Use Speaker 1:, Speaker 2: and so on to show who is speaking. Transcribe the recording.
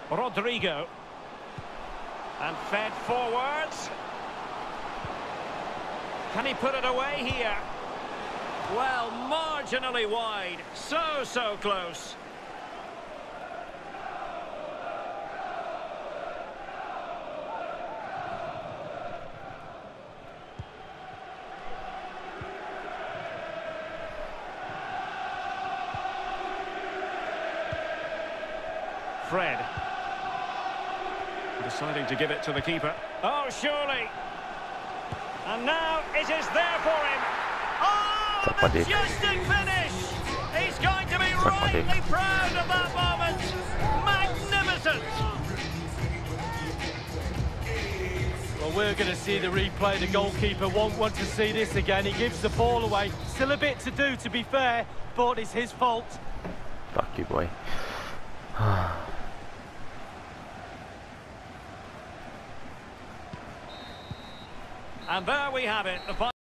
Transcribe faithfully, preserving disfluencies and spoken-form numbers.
Speaker 1: Rodrigo. And fed forwards. Can he put it away here? Well, marginally wide. So, so close. Fred. Deciding to give it to the keeper. Oh, surely. And now it is there for him. Oh, majestic finish. He's going to be rightly proud of that moment. Magnificent.
Speaker 2: Well, we're going to see the replay. The goalkeeper won't want to see this again. He gives the ball away. Still a bit to do, to be fair, but it's his fault.
Speaker 3: Fuck you, boy.
Speaker 1: And there we have it. The